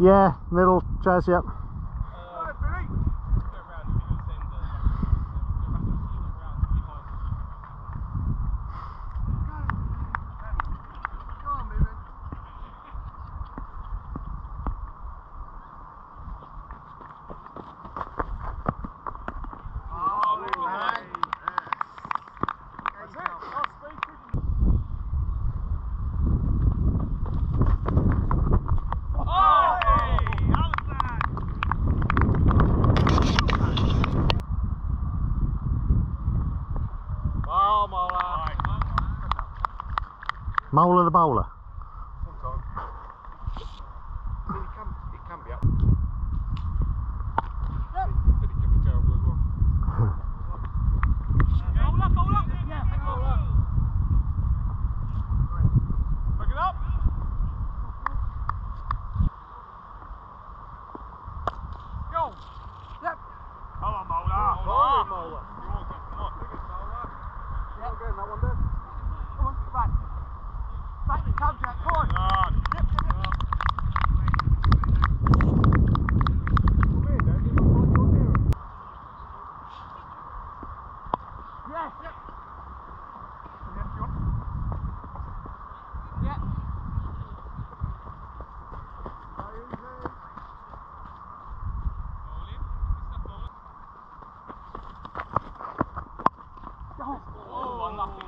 Yeah, middle, Jazz, yep. Molar the bowler. Sometimes. It can be up. But it can be terrible as well. Bowl up! Yeah, bowl up. Pick it up! Go! Yep! Come on, Molar! Molar! Molar! Come on. Biggest Molar. You're not getting that one, Dad. Come on, back. Back it comes, Jack. Come on. Yep. Yes. Yep. Yep. Oh, unlucky.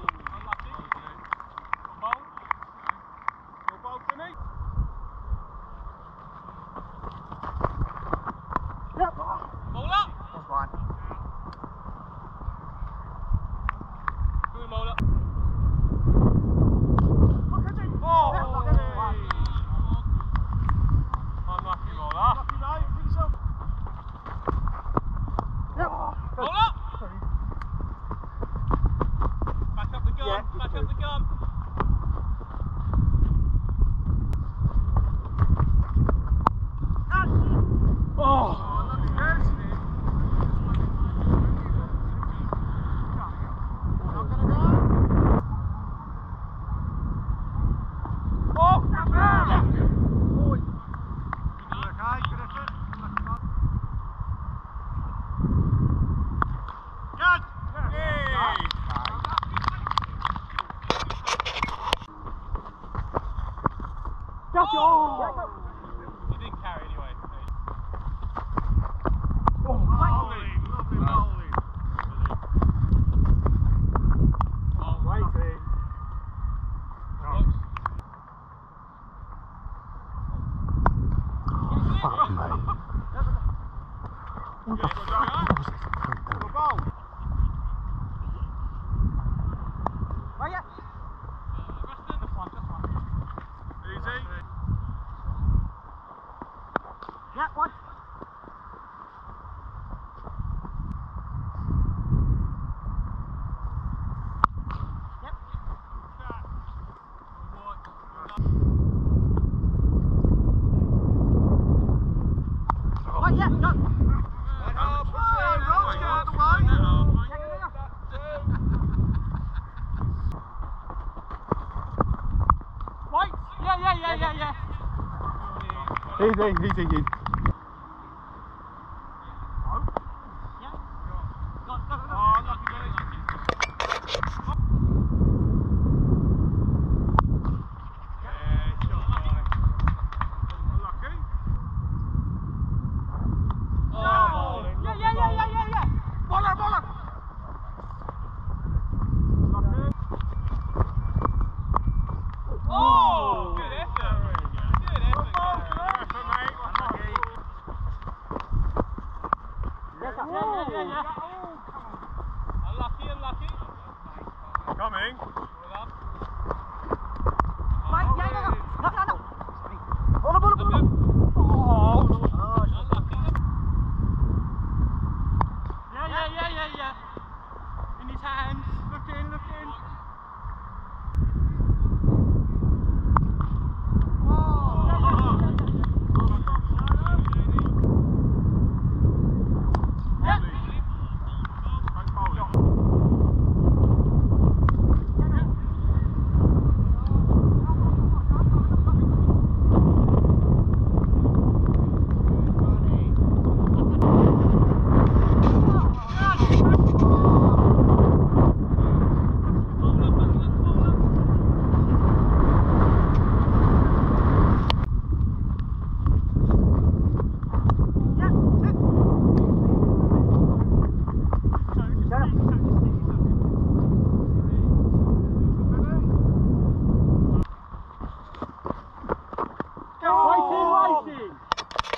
Yep. Bowl up. That's fine. Good bowl up. Oh, unlucky bowler. Unlucky mate. Bring yourself. Yep. Bowl up. Back up the gun. Yeah, back up the gun. Oh. He didn't carry anyway. Oh, lovely bowling. Oh, waiting. Fuck, mate. What the fuck was it? Oh, yeah. Easy. Yeah, one. Yep. Oh, yeah, go. Wait. Yeah. Easy. Oh, good effort. Good effort, mate.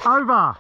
Over.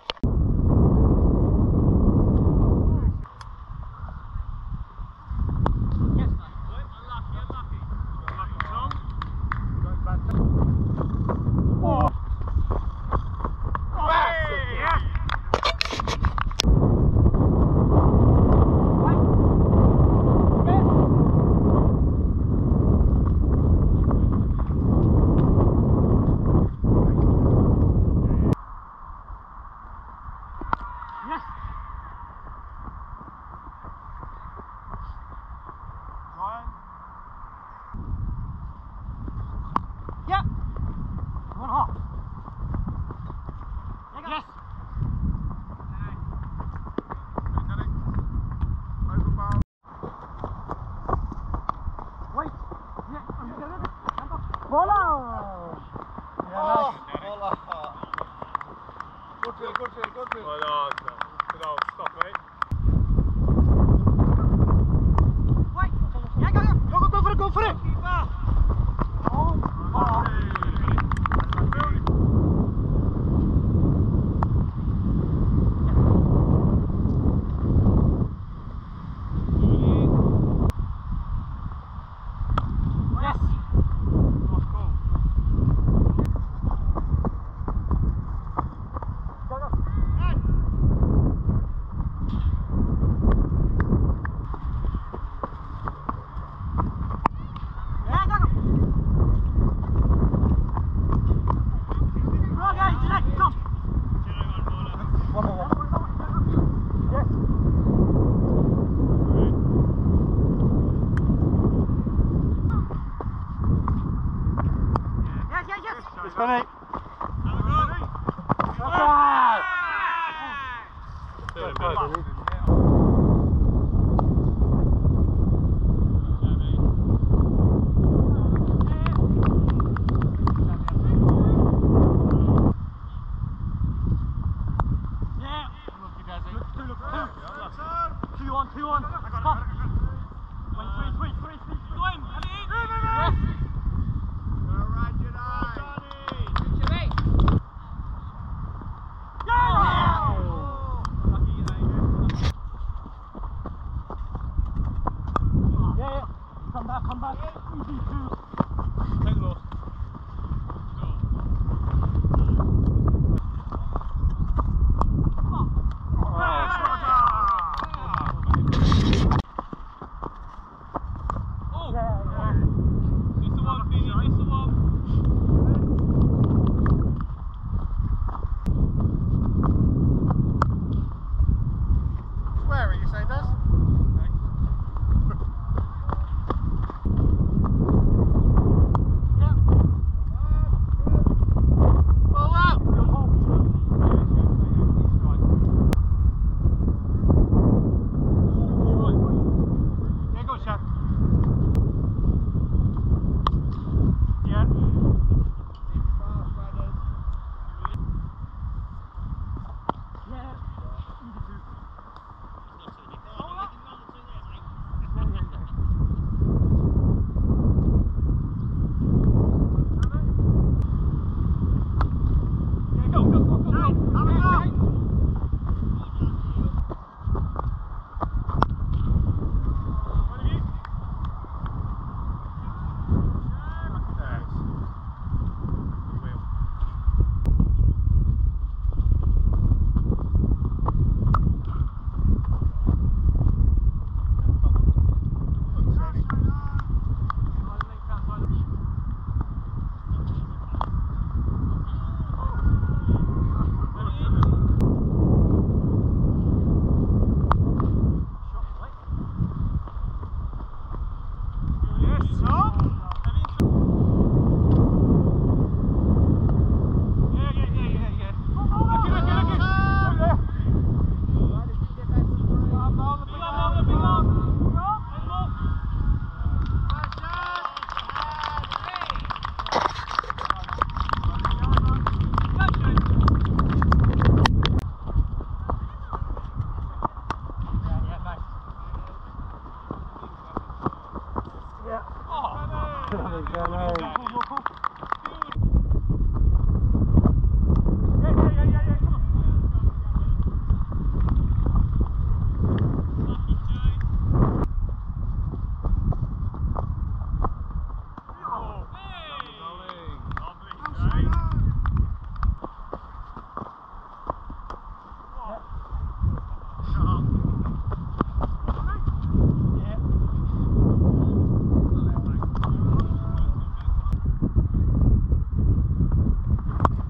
Good field. Well done. Good old stop, mate. Wait! Yeah, go for it! Benny. Two on.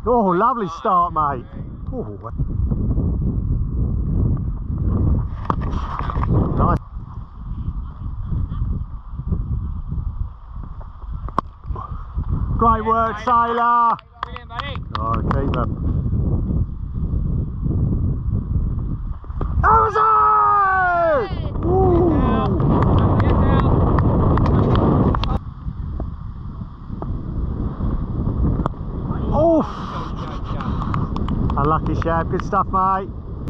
Oh, lovely start, mate. Oh. Nice. Great work, Sailor. Brilliant, buddy. Oh, keeper. That was it! Ooh. Oh! Unlucky, Shab. Good stuff, mate.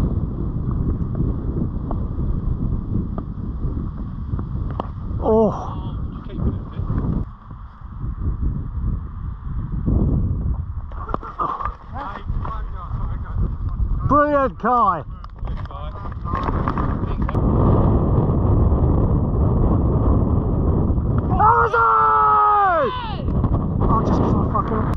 Oh! Brilliant, Kai. That was it! Oh, just before I fucking.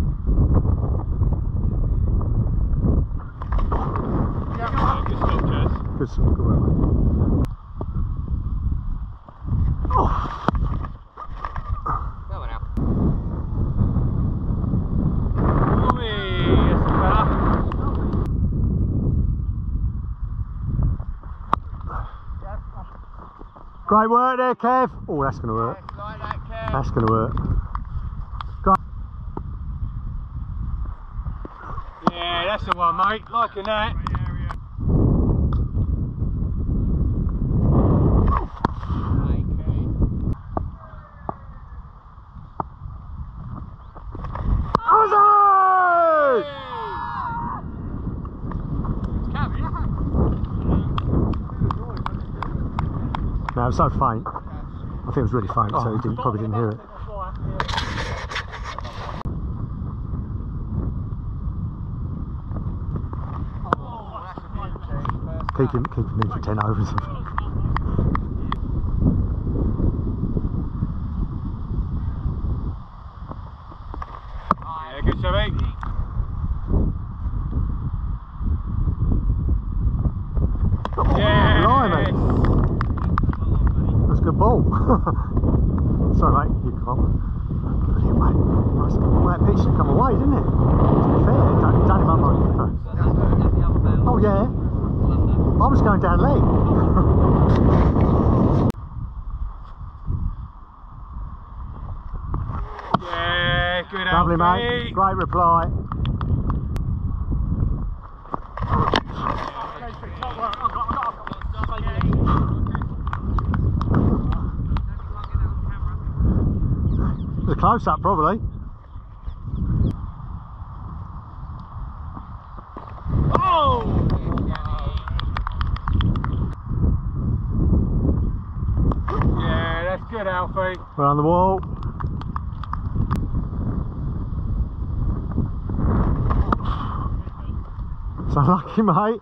Good stuff, good work, mate. Oh. Go on now. Great work there, Kev. Oh, that's going to work. Like that, Kev. That's going to work. Great. Yeah, that's the one, mate. Liking that. No, it was so faint. I think it was really faint, so he probably didn't hear it. Keep him in for 10 overs. Yeah, good Chevy. Yeah. Blimey. That's a good ball. Sorry, mate, you can't. Brilliant, mate. Nice. Well, that pitch should come away, didn't it? To be fair, done him up like keeper. Oh, yeah. I was going down leg. Yeah, good. Lovely, Alfie. mate. Great reply. It was a close up, probably. Oh! Yeah, that's good, Alfie. We're on the wall. It's unlucky, mate.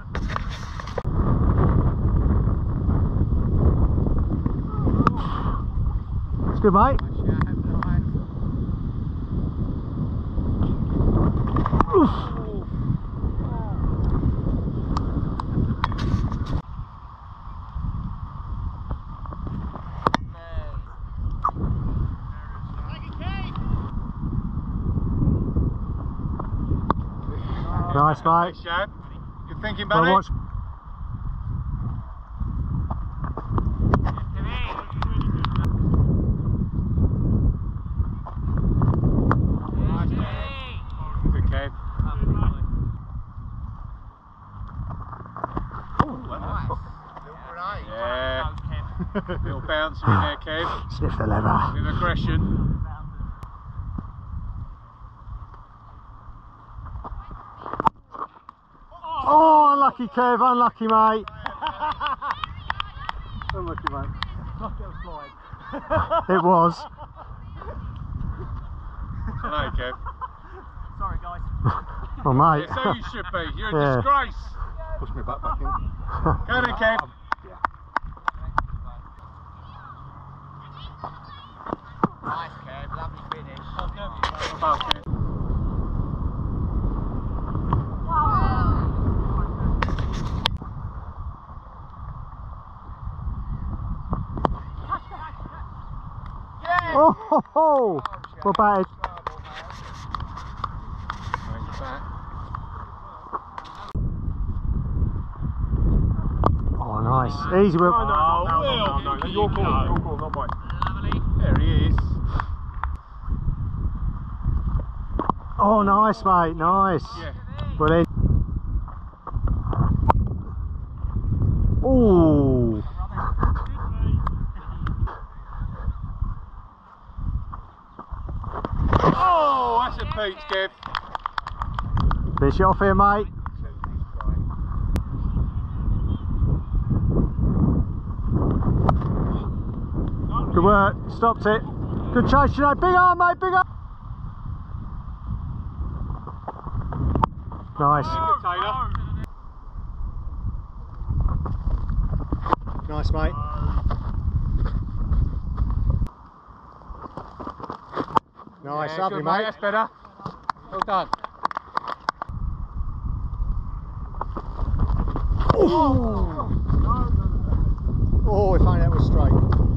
It's good, mate. Oof. Nice, mate. Shab. Good thinking, Well, buddy. watch. Good, Kev. Yeah. Little bouncer in there, Kev. Sniff the leather. With aggression. Oh, unlucky, Kev. Unlucky, mate. Unlucky, mate. It was. Hello, Kev. Sorry, guys. Oh, mate. Yeah, so you should be. You're a Yeah. disgrace. Push me back in. Go then, Kev. Nice, Kev. Lovely finish. Well, Kev. Oh, ho, ho. What about it? that. Oh, nice. Easy, Will. No, your ball, not mine. There he is. Oh, nice, mate. Nice. Yeah. Brilliant. Oh. Oh, that's a peach, Kev. Finish it off here, mate. Good work. Stopped it. Good chase, you know. Big arm, mate. Big arm. Nice. Taylor. Nice, mate. Nice, Yeah, lovely, good, mate. That's better. Well done. Oh, if only that was straight.